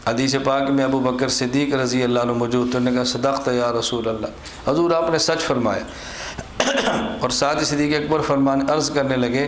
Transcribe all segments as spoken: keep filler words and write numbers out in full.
حدیث پاک میں ابو بکر صدیق رضی اللہ عنہ موجود، تو انہوں نے کہا صدقت یا رسول اللہ، حضور آپ نے سچ فرمایا۔ اور ساتھ ہی صدیق اکبر فرمانے عرض کرنے لگے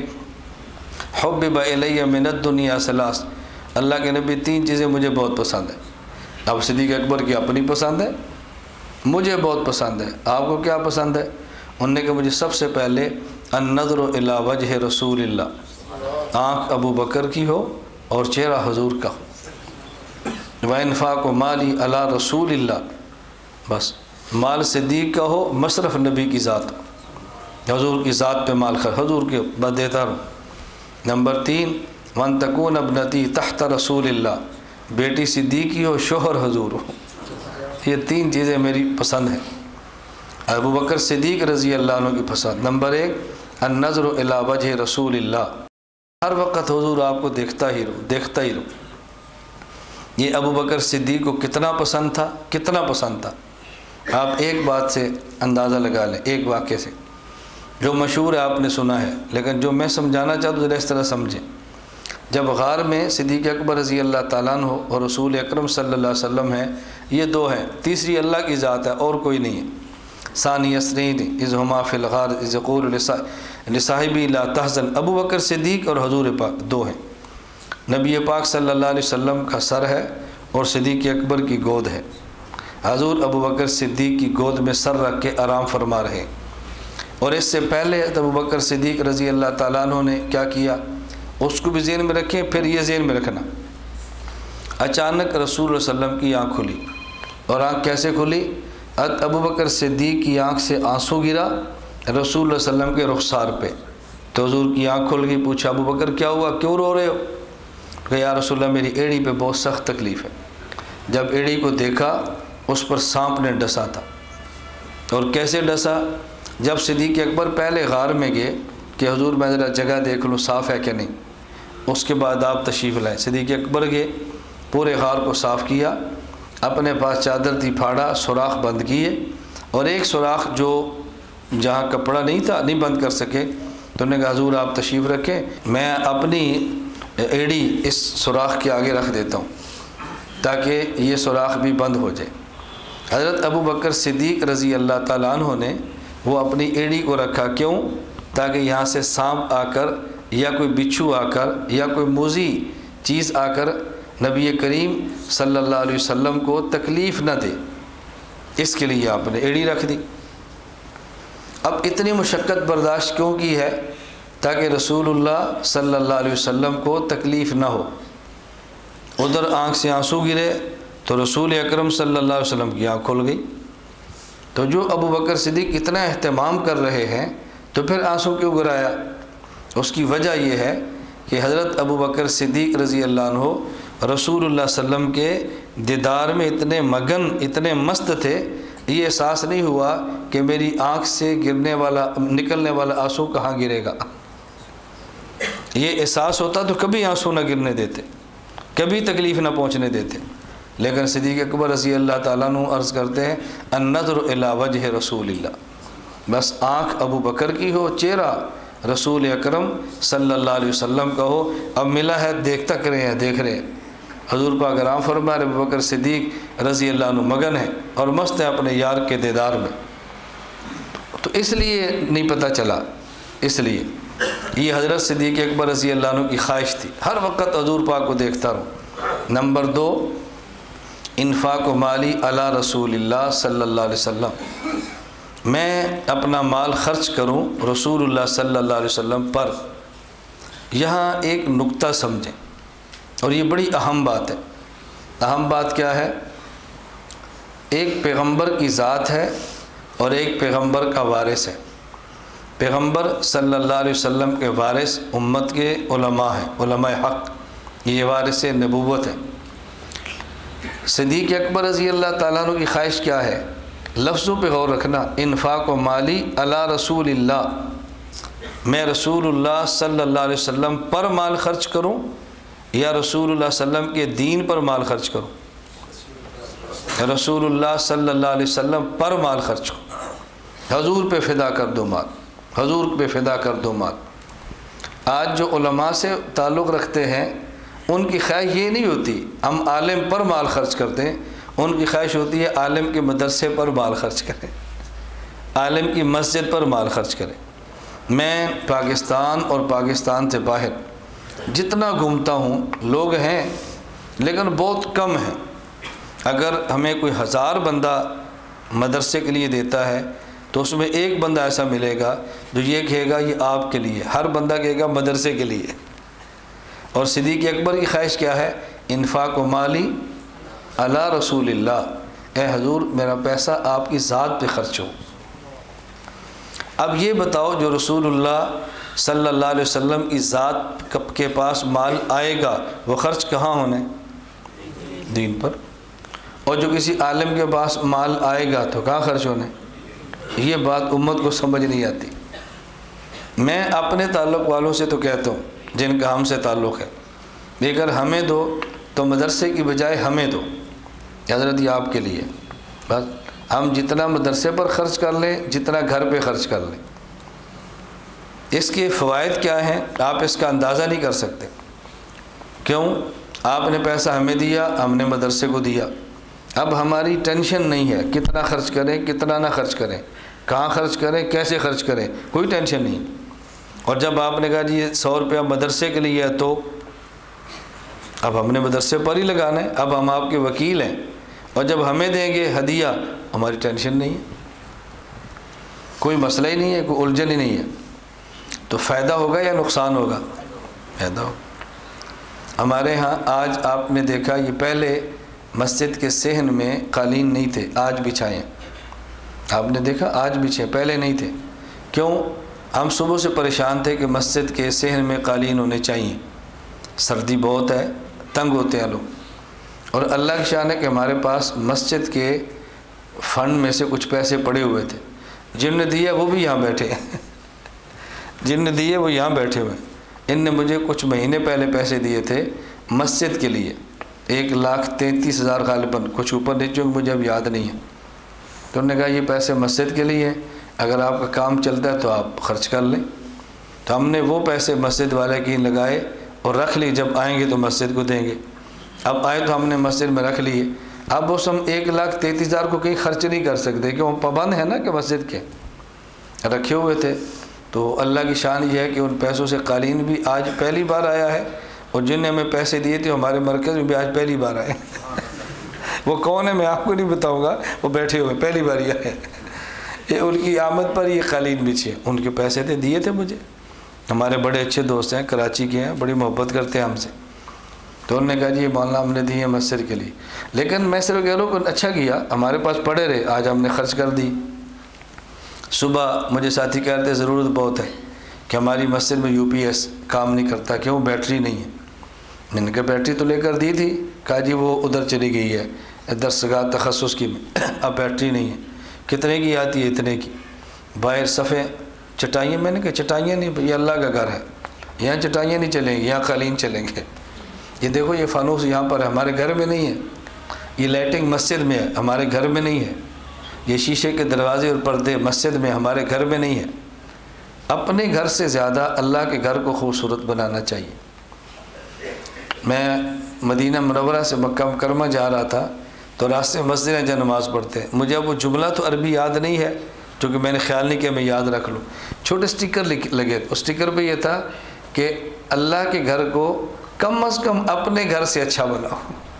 حبب الی من الدنیا ثلاث، اللہ کے نبی تین چیزیں مجھے بہت پسند ہیں۔ اب صدیق اکبر کی اپنی پسند ہے، مجھے بہت پسند ہے، آپ کو کیا پسند ہے؟ انہوں نے کہا مجھے سب سے پہلے النظر الی وجہ رسول اللہ، آنکھ ابو بکر کی ہو اور چہرہ حضور کا ہو۔ وانفاق مالی علی رسول اللہ، بس مال صدیق کا ہو، مصرف نبی کی ذات ہو، حضور کی ذات پہ مال خرچ، حضور کے بس دیتا رہوں۔ نمبر تین وان تکون ابنتی تحت رسول اللہ، بیٹی صدیقی ہو، شوہر حضور ہو۔ یہ تین چیزیں میری پسند ہیں، ابو بکر صدیق رضی اللہ عنہ کی پسند۔ نمبر ایک النظر الی وجہ رسول اللہ، ہر وقت حضور آپ کو دیکھتا ہی رہو، دیکھتا ہی رہو۔ یہ ابو بکر صدیق کو کتنا پسند تھا، کتنا پسند تھا، آپ ایک بات سے اندازہ لگا لیں، ایک واقعے سے جو مشہور ہے، آپ نے سنا ہے، لیکن جو میں سمجھانا چاہتا ہوں ذرا اس طرح سمجھیں۔ جب غار میں صدیق اکبر رضی اللہ تعالیٰ عنہ اور رسول اکرم صلی اللہ علیہ وسلم ہیں، یہ دو ہیں، تیسری اللہ کی ذات ہے اور کوئی نہیں ہے۔ ثانی اثنین اذ ہما فی الغار اذ یقول لصاحبہ لا تحزن، ابو بکر صدیق اور حضور پاک دو ہیں۔ نبی پاک صلی اللہ علیہ وسلم کا سر ہے اور صدیق اکبر کی گود ہے، حضور ابو بکر صدیق کی گود میں سر رکھ کے آرام فرما رہے ہیں۔ اور اس سے پہلے ابو بکر صدیق رضی اللہ تعالیٰ عنہ نے کیا کیا، اس کو بھی ذہن میں رکھیں، پھر یہ ذہن میں رکھنا، اچانک رسول اللہ صلی اللہ علیہ وسلم کی آنکھ کھلی، اور آنکھ کیسے کھلی؟ ابو بکر صدیق کی آنکھ سے آنسو گرا رسول اللہ صلی اللہ علیہ وسلم کے رخسار پہ، تو حضور کی آنکھ کھل گئی۔ پوچھا ابو بکر کیا ہوا، کیوں رو رہے ہو؟ کہ یا رسول اللہ میری ایڑی پہ بہت سخت تکلیف ہے۔ جب ایڑی کو دیکھا اس پر سانپ نے ڈسا تھا، اور کیسے ڈسا؟ جب صدیق اکبر پہلے غار میں گئے کہ حضور میں ذرا جگہ دیکھ لوں صاف ہے کہ نہیں، اس کے بعد آپ تشریف لائیں، صدیق اکبر گئے، پورے غار کو صاف کیا، اپنے پاس چادر تھی پھاڑا، سوراخ بند کیے، اور ایک سوراخ جو جہاں کپڑا نہیں تھا نہیں بند کر سکے، تو انہوں نے کہا حضور آپ تشریف رکھیں، میں اپنی ایڑی اس سوراخ کے آگے رکھ دیتا ہوں تاکہ یہ سوراخ بھی بند ہو جائے۔ حضرت ابو بکر صدیق رضی اللہ تعالیٰ عنہ نے وہ اپنی ایڑی کو رکھا، کیوں؟ تاکہ یہاں سے سانپ آ کر یا کوئی بچھو آ کر یا کوئی موذی چیز آ کر نبی کریم صلی اللہ علیہ وسلم کو تکلیف نہ دے، اس کے لیے آپ نے ایڑی رکھ دی۔ اب اتنی مشقت برداشت کیوں کی ہے؟ تاکہ رسول اللہ صلی اللہ علیہ وسلم کو تکلیف نہ ہو۔ ادھر آنکھ سے آنسو گرے تو رسول اکرم صلی اللہ علیہ وسلم کی آنکھ کھل گئی۔ تو جو ابو بکر صدیق اتنا اہتمام کر رہے ہیں تو پھر آنسو کیوں گرایا؟ اس کی وجہ یہ ہے کہ حضرت ابو بکر صدیق رضی اللہ عنہ رسول اللہ صلی اللہ علیہ وسلم کے دیدار میں اتنے مگن، اتنے مست تھے، یہ احساس نہیں ہوا کہ میری آنکھ سے گرنے والا نکلنے والا آنسو کہاں گرے گا۔ یہ احساس ہوتا تو کبھی آنسو نہ گرنے دیتے، کبھی تکلیف نہ پہنچنے دیتے، لیکن صدیق اکبر رضی اللہ تعالیٰ عنہ عرض کرتے ہیں النظر الی وجہ رسول اللہ، بس آنکھ ابو بکر کی ہو، چہرہ رسول اکرم صلی اللہ علیہ وسلم کا ہو۔ اب ملا ہے، دیکھتا کرے ہیں، دیکھ رہے ہیں، حضور پاک آرام فرما رہے، ابو بکر صدیق رضی اللہ عنہ مگن ہے اور مست ہے اپنے یار کے دیدار میں۔ تو اس لیے نہیں پتہ چلا، اس لیے یہ حضرت صدیق اکبر رضی اللہ عنہ کی خواہش تھی، ہر وقت حضور پاک کو دیکھتا رہوں۔ نمبر دو انفاق و مالی علی رسول اللہ صلی اللہ علیہ وسلم، میں اپنا مال خرچ کروں رسول اللہ صلی اللہ علیہ وسلم پر۔ یہاں ایک نقطہ سمجھیں، اور یہ بڑی اہم بات ہے۔ اہم بات کیا ہے؟ ایک پیغمبر کی ذات ہے اور ایک پیغمبر کا وارث ہے۔ پیغمبر صلی اللہ علیہ وسلم کے وارث امت کے علماء ہیں، علماء حق، یہ وارث نبوت ہے۔ صدیق اکبر رضی اللہ تعالیٰ عنہ کی خواہش کیا ہے؟ لفظوں پہ غور رکھنا، انفاق و مالی علی رسول اللہ، میں رسول اللہ صلی اللہ علیہ وسلم پر مال خرچ کروں یا رسول اللہ صلی اللہ علیہ وسلم کے دین پر مال خرچ کروں؟ رسول اللہ صلی اللہ علیہ وسلم پر مال خرچ کروں، حضور پہ فدا کر دو مال، حضور پہ فدا کر دو مال۔ آج جو علماء سے تعلق رکھتے ہیں، ان کی خواہش یہ نہیں ہوتی ہم عالم پر مال خرچ کرتے ہیں، ان کی خواہش ہوتی ہے عالم کے مدرسے پر مال خرچ کریں، عالم کی مسجد پر مال خرچ کریں۔ میں پاکستان اور پاکستان سے باہر جتنا گھومتا ہوں، لوگ ہیں لیکن بہت کم ہیں۔ اگر ہمیں کوئی ہزار بندہ مدرسے کے لیے دیتا ہے تو اس میں ایک بندہ ایسا ملے گا جو یہ کہے گا یہ آپ کے لیے، ہر بندہ کہے گا مدرسے کے لیے۔ اور صدیق اکبر کی خواہش کیا ہے؟ انفاق و مالی علی رسول اللہ، اے حضور میرا پیسہ آپ کی ذات پہ خرچ ہو۔ اب یہ بتاؤ جو رسول اللہ صلی اللہ علیہ وسلم کی ذات کے پاس مال آئے گا وہ خرچ کہاں ہونے؟ دین پر۔ اور جو کسی عالم کے پاس مال آئے گا تو کہاں خرچ ہونے؟ یہ بات امت کو سمجھ نہیں آتی۔ میں اپنے تعلق والوں سے تو کہتا ہوں جن کا ہم سے تعلق ہے، لیکن ہمیں دو تو مدرسے کی بجائے ہمیں دو، حضرت یہ آپ کے لیے، بس ہم جتنا مدرسے پر خرچ کر لیں جتنا گھر پہ خرچ کر لیں۔ اس کے فوائد کیا ہیں آپ اس کا اندازہ نہیں کر سکتے۔ کیوں؟ آپ نے پیسہ ہمیں دیا، ہم نے مدرسے کو دیا، اب ہماری ٹینشن نہیں ہے کتنا خرچ کریں کتنا نہ خرچ کریں، کہاں خرچ کریں کیسے خرچ کریں، کوئی ٹینشن نہیں۔ اور جب آپ نے کہا جی یہ سو روپیہ مدرسے کے لیے ہے تو اب ہم نے مدرسے پر ہی لگانا ہے، اب ہم آپ کے وکیل ہیں، اور جب ہمیں دیں گے ہدیہ ہماری ٹینشن نہیں ہے، کوئی مسئلہ ہی نہیں ہے، کوئی الجھن ہی نہیں ہے۔ تو فائدہ ہوگا یا نقصان ہوگا؟ فائدہ ہوگا۔ ہمارے ہاں آج آپ نے دیکھا یہ پہلے مسجد کے صحن میں قالین نہیں تھے، آج بچھائے ہیں، آپ نے دیکھا آج بچھے، پہلے نہیں تھے۔ کیوں؟ ہم صبح سے پریشان تھے کہ مسجد کے صحن میں قالین ہونے چاہیے، سردی بہت ہے، تنگ ہوتے ہیں لوگ۔ اور اللہ کی شان ہے کہ ہمارے پاس مسجد کے فنڈ میں سے کچھ پیسے پڑے ہوئے تھے، جن نے دیے وہ بھی یہاں بیٹھے ہیں جن نے دیے وہ یہاں بیٹھے ہوئے ہیں۔ ان نے مجھے کچھ مہینے پہلے پیسے دیے تھے مسجد کے لیے، ایک لاکھ تینتیس ہزار غالباً، کچھ اوپر نیچے مجھے اب یاد نہیں ہے۔ تو انہوں نے کہا یہ پیسے مسجد کے لیے، اگر آپ کا کام چلتا ہے تو آپ خرچ کر لیں۔ تو ہم نے وہ پیسے مسجد والے کی لگائے اور رکھ لی، جب آئیں گے تو مسجد کو دیں گے۔ اب آئے تو ہم نے مسجد میں رکھ لیے۔ اب اس ہم ایک لاکھ تینتیس ہزار کو کہیں خرچ نہیں کر سکتے کہ وہ پابند ہے نا کہ مسجد کے رکھے ہوئے تھے۔ تو اللہ کی شان یہ ہے کہ ان پیسوں سے قالین بھی آج پہلی بار آیا ہے، اور جن نے ہمیں پیسے دیے تھے ہمارے مرکز میں بھی آج پہلی بار آئے وہ کون ہے میں آپ کو نہیں بتاؤں گا، وہ بیٹھے ہوئے پہلی بار ہی آئے، یہ ان کی آمد پر یہ قالین بچھے، ان کے پیسے تھے دیے تھے مجھے۔ ہمارے بڑے اچھے دوست ہیں، کراچی کے ہیں، بڑی محبت کرتے ہیں ہم سے۔ تو انہوں نے کہا جی یہ مولانا ہم نے دی ہے مسجد کے لیے، لیکن میں صرف کہہ رہا ہوں کہ اچھا کیا، ہمارے پاس پڑے رہے، آج ہم نے خرچ کر دی۔ صبح مجھے ساتھی کہہ رہے تھے ضرورت بہت ہے کہ ہماری مسجد میں یو پی ایس کام نہیں کرتا، کیوں؟ بیٹری نہیں ہے۔ میں نے کہا بیٹری تو لے کر دی تھی، کہا جی وہ ادھر چلی گئی ہے درسگاہ تخصص کی میں، اب بیٹری نہیں ہے۔ کتنے کی آتی ہے؟ اتنے کی۔ باہر صفے چٹائیاں، میں نے کہا چٹائیاں نہیں، یہ اللہ کا گھر ہے، یہاں چٹائیاں نہیں چلیں گی، یہاں قالین چلیں گے۔ یہ دیکھو یہ فانوس یہاں پر ہے، ہمارے گھر میں نہیں ہے، یہ لائٹنگ مسجد میں ہے، ہمارے گھر میں نہیں ہے، یہ شیشے کے دروازے اور پردے مسجد میں، ہمارے گھر میں نہیں ہے۔ اپنے گھر سے زیادہ اللہ کے گھر کو خوبصورت بنانا چاہیے۔ میں مدینہ منورہ سے مکہ مکرمہ جا رہا تھا تو راستے میں مسجد ہے جہاں نماز پڑھتے ہیں، مجھے اب وہ جملہ تو عربی یاد نہیں ہے کیونکہ میں نے خیال نہیں کیا میں یاد رکھ لوں، چھوٹے سٹیکر لگے، اس سٹیکر پہ یہ تھا کہ اللہ کے گھر کو کم از کم اپنے گھر سے اچھا بناؤ،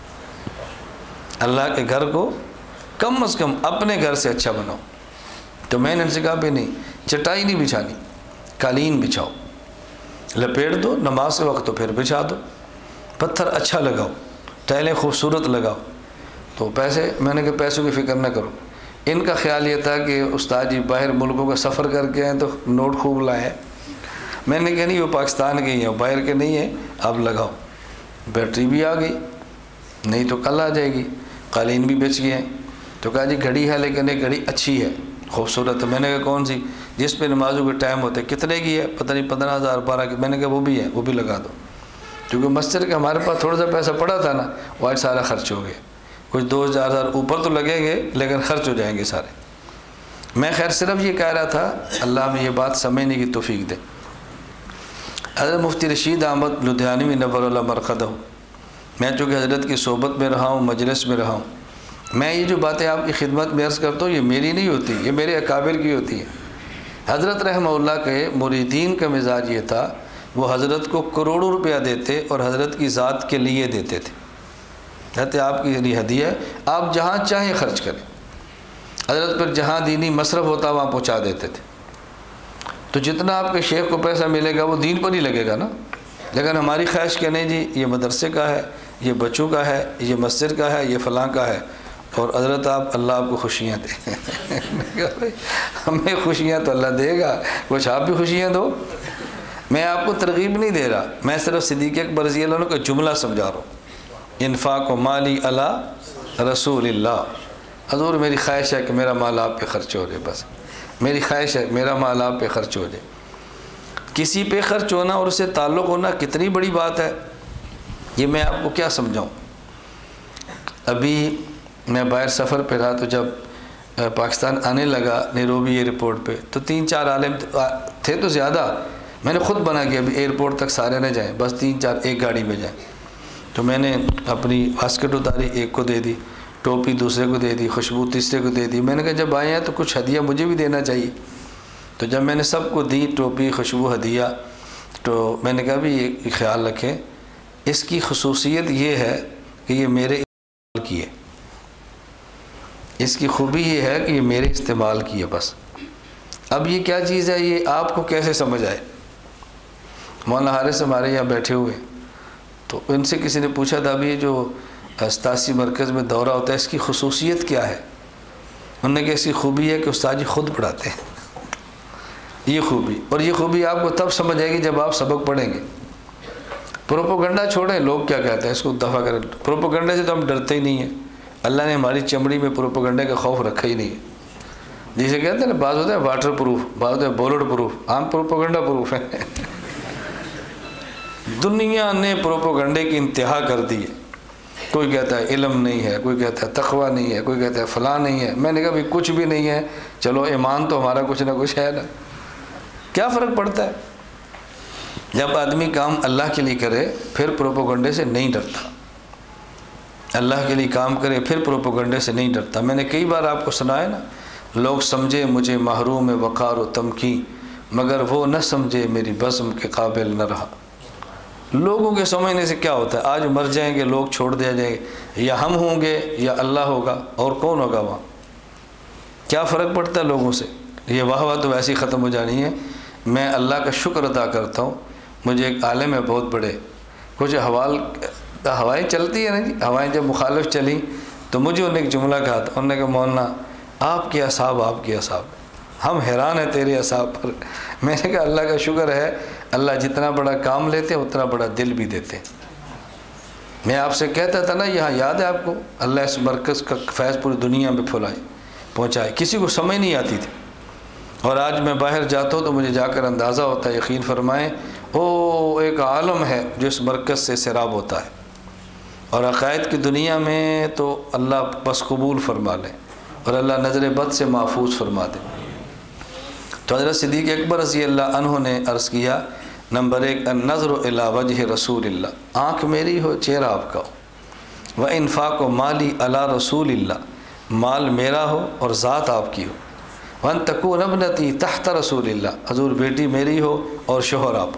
اللہ کے گھر کو کم از کم اپنے گھر سے اچھا بناؤ۔ تو میں نے ان سے کہا بھی نہیں، چٹائی نہیں بچھانی، قالین بچھاؤ، لپیٹ دو، نماز کے وقت تو پھر بچھا دو، پتھر اچھا لگاؤ، ٹائلیں خوبصورت لگاؤ۔ تو پیسے، میں نے کہا پیسوں کی فکر نہ کرو۔ ان کا خیال یہ تھا کہ استاد جی باہر ملکوں کا سفر کر کے ہیں تو نوٹ خوب لائے ہیں۔ میں نے کہا نہیں وہ پاکستان کے ہی ہیں، باہر کے نہیں ہیں، آپ لگاؤ۔ بیٹری بھی آ گئی، نہیں تو کل آ جائے گی، قالین بھی بچ گئے ہیں۔ تو کہا جی گھڑی ہے لیکن یہ گھڑی اچھی ہے، خوبصورت ہے۔ میں نے کہا کون سی؟ جس پہ نمازوں کے ٹائم ہوتے، کتنے کی ہے؟ پتہ نہیں، پندرہ ہزار بارہ کی۔ میں نے کہا وہ بھی ہے، وہ بھی لگا دو، کیونکہ مسجد کا ہمارے پاس تھوڑا سا پیسہ پڑا تھا نا، وہ آج سارا خرچ ہو گیا، کچھ دو ہزار ہزار اوپر تو لگیں گے لیکن خرچ ہو جائیں گے سارے۔ میں خیر صرف یہ کہہ رہا تھا، اللہ ہمیں یہ بات سمجھنے کی توفیق دے۔ حضرت مفتی رشید احمد لدھیانوی نور اللہ مرقدہ میں چونکہ حضرت کی صحبت میں رہا ہوں، مجلس میں رہا ہوں، میں یہ جو باتیں آپ کی خدمت میں عرض کرتا ہوں یہ میری نہیں ہوتی، یہ میرے اکابر کی ہوتی ہے۔ حضرت رحمہ اللہ کے مریدین کا مزاج یہ تھا، وہ حضرت کو کروڑوں روپیہ دیتے اور حضرت کی ذات کے لیے دیتے تھے۔ کہتے آپ کی یہ ہدیہ ہے، آپ جہاں چاہیں خرچ کریں۔ حضرت پر جہاں دینی مصرف ہوتا وہاں پہنچا دیتے تھے۔ تو جتنا آپ کے شیخ کو پیسہ ملے گا وہ دین پر ہی لگے گا نا۔ لیکن ہماری خواہش کہ نہیں جی یہ مدرسے کا ہے، یہ بچوں کا ہے، یہ مسجد کا ہے، یہ فلاں کا ہے، اور حضرت آپ اللہ آپ کو خوشیاں دیں۔ ہمیں خوشیاں تو اللہ دے گا، کچھ آپ بھی خوشیاں دو۔ میں آپ کو ترغیب نہیں دے رہا، میں صرف صدیق اکبر رضی اللہ عنہ کا جملہ سمجھا رہا ہوں، انفاق و مالی علی رسول اللہ۔ حضور میری خواہش ہے کہ میرا مال آپ پہ خرچ ہو جائے، بس میری خواہش ہے میرا مال آپ پہ خرچ ہو جائے۔ کسی پہ خرچ ہونا اور اس سے تعلق ہونا کتنی بڑی بات ہے، یہ میں آپ کو کیا سمجھاؤں۔ ابھی میں باہر سفر پہ رہا تو جب پاکستان آنے لگا نیروبی ایئرپورٹ پہ تو تین چار عالم تھے تو زیادہ، میں نے خود بنا کہ ابھی ایئرپورٹ تک سارے نہ جائیں، بس تین چار ایک گاڑی میں جائیں۔ تو میں نے اپنی باسکٹ اتاری، ایک کو دے دی، ٹوپی دوسرے کو دے دی، خوشبو تیسرے کو دے دی۔ میں نے کہا جب آئے ہیں تو کچھ ہدیہ مجھے بھی دینا چاہیے۔ تو جب میں نے سب کو دی ٹوپی، خوشبو، ہدیہ، تو میں نے کہا بھی یہ خیال رکھیں، اس کی خصوصیت یہ ہے کہ یہ میرے استعمال کی ہے، اس کی خوبی یہ ہے کہ یہ میرے استعمال کی ہے بس۔ اب یہ کیا چیز ہے، یہ آپ کو کیسے سمجھ آئے۔ مولانا حارث ہمارے یہاں بیٹھے ہوئے، تو ان سے کسی نے پوچھا تھا ابھی یہ جو استاذی مرکز میں دورہ ہوتا ہے اس کی خصوصیت کیا ہے۔ انہوں نے کہا اس کی خوبی ہے کہ استاد جی خود پڑھاتے ہیں، یہ خوبی، اور یہ خوبی آپ کو تب سمجھ آئے گی جب آپ سبق پڑھیں گے۔ پروپوگنڈا چھوڑیں، لوگ کیا کہتے ہیں اس کو دفع کریں۔ پروپوگنڈے سے تو ہم ڈرتے ہی نہیں ہیں، اللہ نے ہماری چمڑی میں پروپوگنڈے کا خوف رکھا ہی نہیں ہے۔ جسے کہتے ہیں نا بعض ہوتے ہیں واٹر پروف، بعض ہوتے ہیں بولٹ پروف، عام پروپوگنڈا پروف ہے۔ دنیا نے پروپوگنڈے کی انتہا کر دی ہے۔ کوئی کہتا ہے علم نہیں ہے، کوئی کہتا ہے تقوی نہیں ہے، کوئی کہتا ہے فلاں نہیں ہے۔ میں نے کہا بھی کچھ بھی نہیں ہے، چلو ایمان تو ہمارا کچھ نہ کچھ ہے نا، کیا فرق پڑتا ہے۔ جب آدمی کام اللہ کے لیے کرے پھر پروپوگنڈے سے نہیں ڈرتا، اللہ کے لیے کام کرے پھر پروپوگنڈے سے نہیں ڈرتا۔ میں نے کئی بار آپ کو سنایا نا، لوگ سمجھے مجھے محروم وقار و تمکین، مگر وہ نہ سمجھے میری بزم کے قابل نہ رہا۔ لوگوں کے سمجھنے سے کیا ہوتا ہے، آج مر جائیں گے، لوگ چھوڑ دیا جائیں گے، یا ہم ہوں گے یا اللہ ہوگا، اور کون ہوگا وہاں، کیا فرق پڑتا ہے لوگوں سے۔ یہ واہ واہ تو ویسے ہی ختم ہو جانی ہے۔ میں اللہ کا شکر ادا کرتا ہوں، مجھے ایک عالم ہے بہت بڑے، کچھ حوال ہوائیں چلتی ہیں نا جی، ہوائیں جب مخالف چلیں تو مجھے انہوں نے ایک جملہ کہا تھا، انہوں نے کہا مولانا آپ کے اصحاب آپ کے اصحاب، ہم حیران ہیں تیرے اصحاب پر۔ میں نے کہا اللہ کا شکر ہے، اللہ جتنا بڑا کام لیتے ہیں اتنا بڑا دل بھی دیتے ہیں۔ میں آپ سے کہتا تھا نا یہاں یاد ہے آپ کو، اللہ اس مرکز کا فیض پوری دنیا میں پھیلائے پہنچائے، کسی کو سمجھ نہیں آتی تھی، اور آج میں باہر جاتا ہوں تو مجھے جا کر اندازہ ہوتا ہے، یقین فرمائیں او ایک عالم ہے جو اس مرکز سے سیراب ہوتا ہے، اور عقائد کی دنیا میں تو اللہ بس قبول فرما لے اور اللہ نظر بد سے محفوظ فرما دے۔ تو حضرت صدیق اکبر رضی اللہ عنہ نے عرض کیا، نمبر ایک النظر الی وجہ رسول اللہ، آنکھ میری ہو چہرہ آپ کا ہو، و انفاق و مالی علی رسول اللہ، مال میرا ہو اور ذات آپ کی ہو، وان تکون ابنتی تحت رسول اللہ، حضور بیٹی میری ہو اور شوہر آپ۔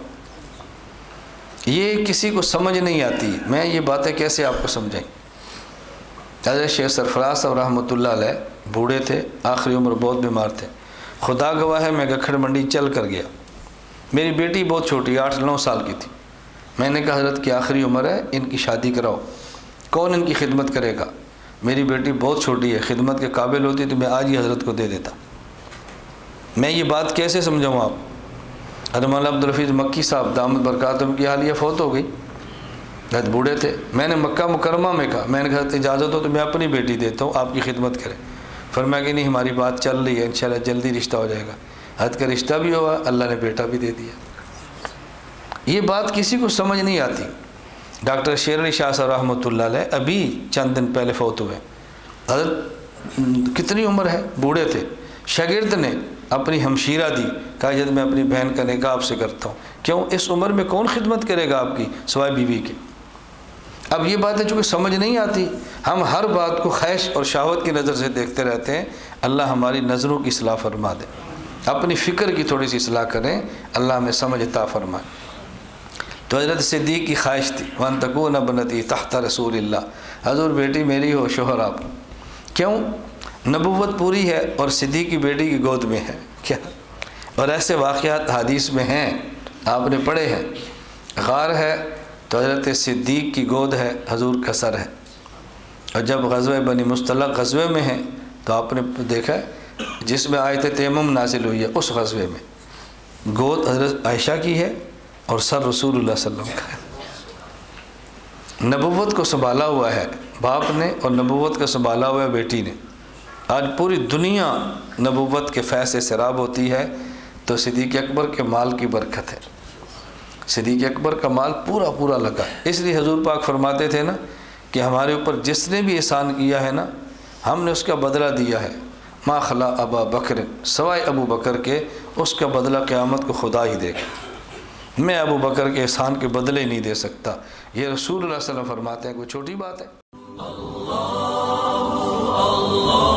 یہ کسی کو سمجھ نہیں آتی، میں یہ باتیں کیسے آپ کو سمجھائیں۔ حضرت شیخ سرفراز صاحب رحمۃ اللہ علیہ بوڑھے تھے، آخری عمر بہت بیمار تھے، خدا گواہ ہے میں گکھڑ منڈی چل کر گیا، میری بیٹی بہت چھوٹی آٹھ نو سال کی تھی، میں نے کہا حضرت کی آخری عمر ہے، ان کی شادی کراؤ، کون ان کی خدمت کرے گا، میری بیٹی بہت چھوٹی ہے، خدمت کے قابل ہوتی تو میں آج ہی حضرت کو دے دیتا۔ میں یہ بات کیسے سمجھاؤں آپ۔ حضرت مولانا عبدالحفیظ مکی صاحب دامت برکاتہم کی حالیہ فوت ہو گئی، بہت بوڑھے تھے، میں نے مکہ مکرمہ میں کہا، میں نے کہا اجازت ہو تو میں اپنی بیٹی دیتا ہوں آپ کی خدمت کرے، فرمایا کہ نہیں ہماری بات چل رہی ہے، انشاءاللہ جلدی رشتہ ہو جائے گا۔ حد کا رشتہ بھی ہوا، اللہ نے بیٹا بھی دے دیا۔ یہ بات کسی کو سمجھ نہیں آتی۔ ڈاکٹر شیر علی شاہ صاحب رحمۃ اللہ علیہ ابھی چند دن پہلے فوت ہوئے، حضرت کتنی عمر ہے، بوڑھے تھے، شاگرد نے اپنی ہمشیرہ دی، کہا جب میں اپنی بہن کا نکاح آپ سے کرتا ہوں، کیوں اس عمر میں کون خدمت کرے گا آپ کی سوائے بیوی کے۔ اب یہ باتیں چونکہ سمجھ نہیں آتی، ہم ہر بات کو خواہش اور شہوت کی نظر سے دیکھتے رہتے ہیں۔ اللہ ہماری نظروں کی اصلاح فرما دے، اپنی فکر کی تھوڑی سی اصلاح کریں، اللہ ہمیں سمجھ عطا فرمائے۔ تو حضرت صدیق کی خواہش تھی وَأَن تَكُونَ ابْنَتِي تَحْتَ رسول اللہ، حضور بیٹی میری ہو شوہر آپ، کیوں؟ نبوت پوری ہے اور صدیق کی بیٹی کی گود میں ہے کیا؟ اور ایسے واقعات حدیث میں ہیں، آپ نے پڑھے ہیں۔ غار ہے تو حضرت صدیق کی گود ہے، حضور کا سر ہے، اور جب غزوہ بنی مصطلق غزوے میں ہیں تو آپ نے دیکھا جس میں آیت تیمم نازل ہوئی ہے، اس غزوے میں گود حضرت عائشہ کی ہے اور سر رسول اللہ صلی اللہ علیہ وسلم کا ہے۔ نبوت کو سنبھالا ہوا ہے باپ نے، اور نبوت کو سنبھالا ہوا ہے بیٹی نے۔ آج پوری دنیا نبوت کے فیض سے سیراب ہوتی ہے تو صدیق اکبر کے مال کی برکت ہے۔ صدیق اکبر کا مال پورا پورا لگا، اس لیے حضور پاک فرماتے تھے نا کہ ہمارے اوپر جس نے بھی احسان کیا ہے نا، ہم نے اس کا بدلہ دیا ہے۔ ما خلا ابا بکر، سوائے ابو بکر کے، اس کا بدلہ قیامت کو خدا ہی دے گا، میں ابو بکر کے احسان کے بدلے نہیں دے سکتا۔ یہ رسول اللہ صلی اللہ علیہ وسلم فرماتے ہیں، کوئی چھوٹی بات ہے؟ اللہ اللہ